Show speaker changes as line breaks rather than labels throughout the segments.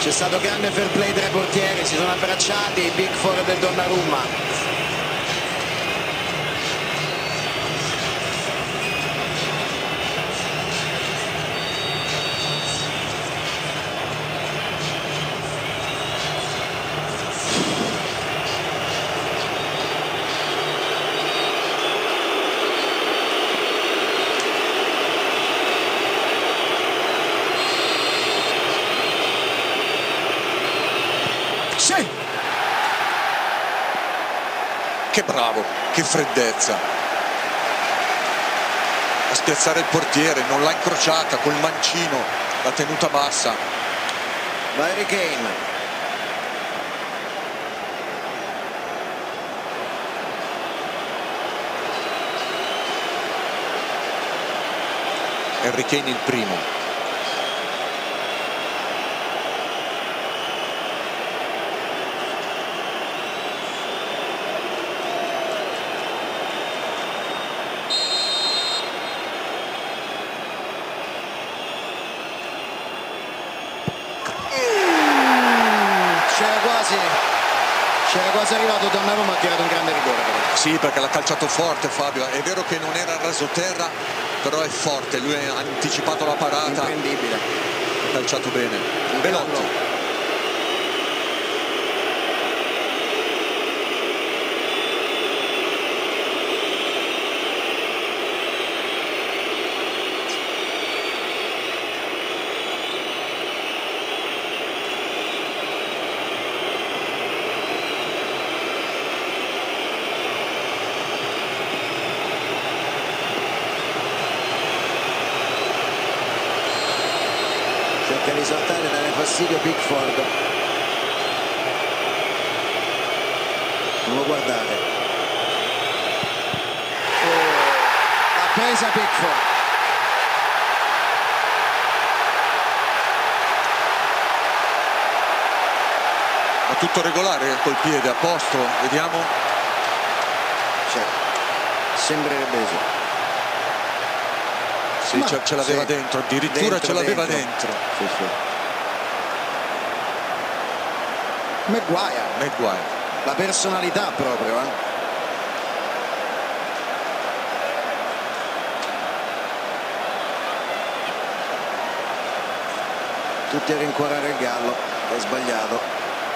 C'è stato grande fair play tra i portieri, si sono abbracciati, Pickford e Donnarumma. Sì.
Che bravo, che freddezza a spiazzare il portiere, non l'ha incrociata col mancino, l'ha tenuta bassa.
Va Harry Kane.
Harry Kane il primo.
C'era quasi arrivato Donnarumma, ha tirato un grande rigore.
Sì, perché l'ha calciato forte Fabio, è vero che non era rasoterra, però è forte, lui ha anticipato la parata.
Imprendibile.
Ha calciato bene. Belotti.
Cerca di saltare, dare fastidio Pickford. Non lo guardare. L'ha presa Pickford.
Ma tutto regolare col piede, a posto, vediamo.
Cioè, sembrerebbe sì.
Sì, ce l'aveva
sì,
dentro, addirittura ce l'aveva dentro.
Sì, sì. Maguire. La personalità proprio, Tutti a rincuorare il Gallo, è sbagliato.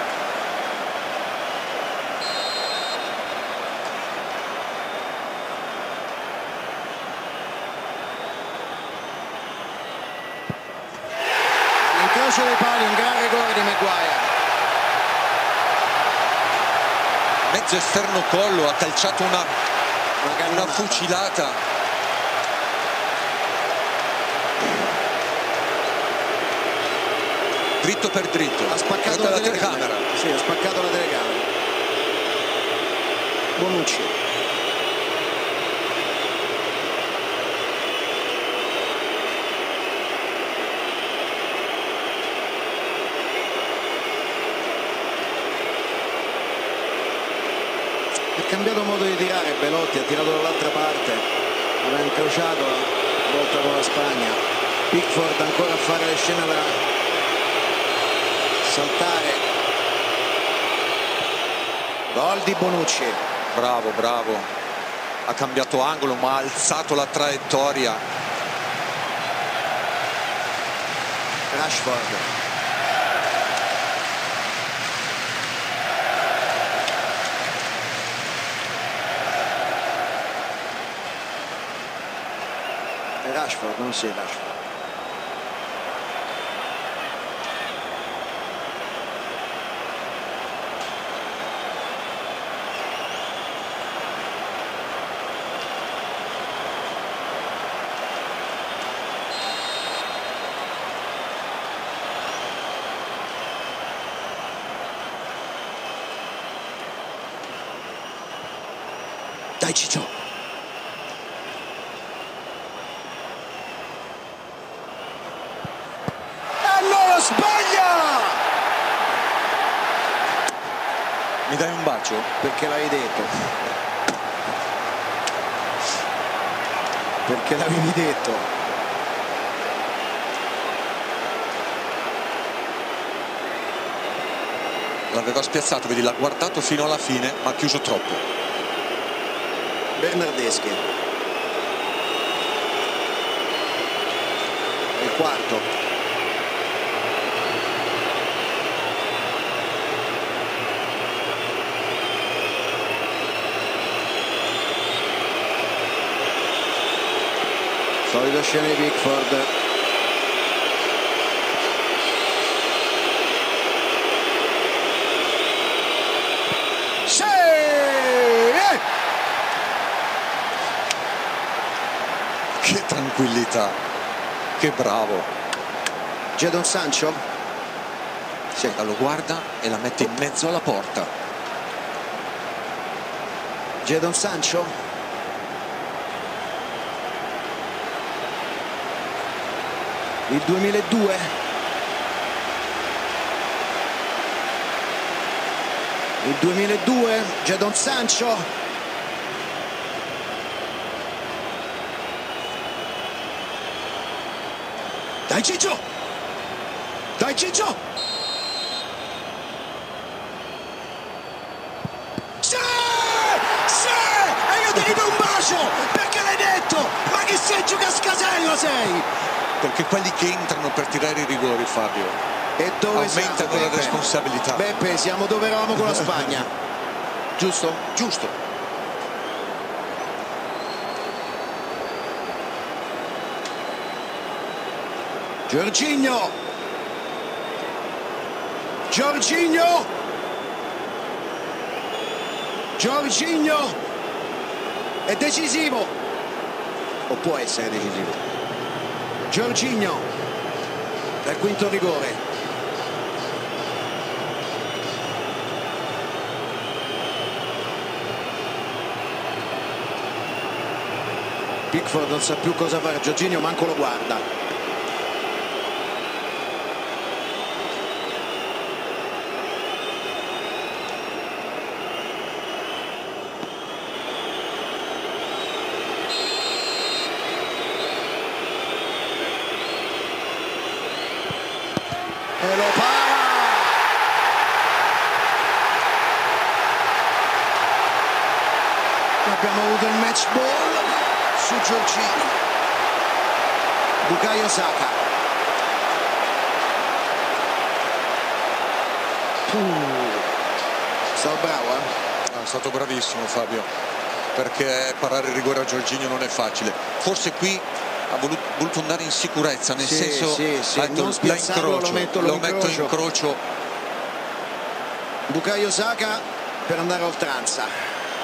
All'incrocio dei pali, un gran rigore di Maguire.
Mezzo esterno collo, ha calciato una fucilata. Dritto per dritto.
Ha spaccato la telecamera. Sì, ha spaccato la telecamera. Bonucci. Ha cambiato modo di tirare Belotti, ha tirato dall'altra parte, aveva incrociato la volta con la Spagna. Pickford ancora a fare le scene da saltare. Gol di Bonucci.
Bravo, bravo. Ha cambiato angolo ma ha alzato la traiettoria.
Rashford. Rashford, non si Rashford. Dai Ciccio. Sbaglia!
Mi dai un bacio?
Perché l'avevi detto? Perché l'avevi detto?
l'aveva spiazzato, vedi, l'ha guardato fino alla fine ma ha chiuso troppo.
Bernardeschi, il quarto. Solita scena di Pickford. Sì!
Che tranquillità, che bravo.
Jadon Sancho?
Sì, lo guarda e la mette in mezzo alla porta.
Jadon Sancho? Il 2002. Il 2002, Jadon Sancho. Dai Ciccio! Dai Ciccio! Sì! Sì! E io ti do un bacio! Perché l'hai detto? Ma che sei giocascasello sei?
Perché quelli che entrano per tirare i rigori, Fabio,
e dove
aumentano la responsabilità.
Beppe, siamo dove eravamo con la Spagna. Giusto?
Giusto.
Jorginho! Jorginho! Jorginho! È decisivo! O può essere decisivo? Jorginho dal quinto rigore. Pickford non sa più cosa fare, Jorginho manco lo guarda. E lo para! Abbiamo avuto il match ball su Jorginho. Bukayo Saka. Stato bravo,
È stato bravissimo Fabio, perché parare il rigore a Jorginho non è facile. Forse qui ha voluto andare in sicurezza, nel senso ha detto,
non spiazzarlo, lo metto in
incrocio.
Bukayo Saka per andare a oltranza.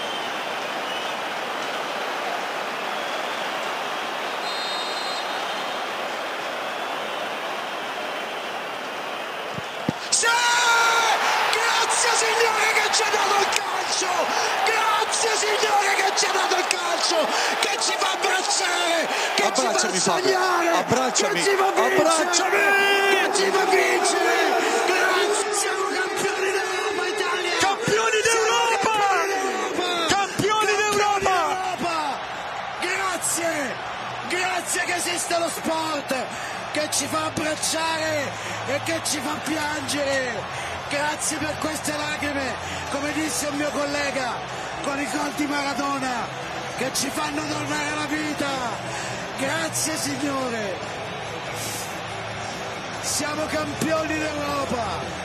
Sì! Grazie signore che ci ha dato il calcio! Grazie signore che ci ha dato il calcio! Che ci fa abbracciare! Che
Abbracciami,
ci fa sognare!
Abbracciami!
Che ci fa vincere!
Abbracciami!
Che ci fa vincere! Grazie! Siamo campioni d'Europa, Italia!
Campioni d'Europa! Campioni d'Europa!
Grazie! Grazie che esiste lo sport che ci fa abbracciare e che ci fa piangere. Grazie per queste lacrime, come disse un mio collega, con i gol di Maradona, che ci fanno tornare alla vita. Grazie signore. Siamo campioni d'Europa.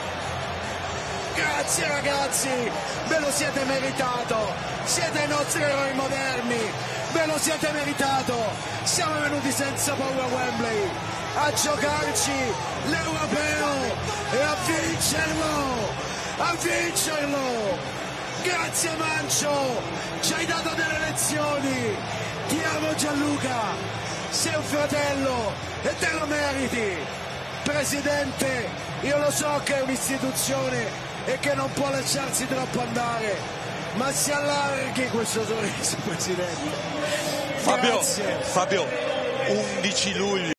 Grazie ragazzi, ve lo siete meritato, siete i nostri eroi moderni, ve lo siete meritato, siamo venuti senza paura a Wembley a giocarci l'Europeo e a vincerlo, grazie Mancio, ci hai dato delle lezioni, ti amo Gianluca, sei un fratello e te lo meriti, Presidente, io lo so che è un'istituzione e che non può lasciarsi troppo andare, ma si allarghi questo sorriso, Presidente.
Fabio, 11 luglio.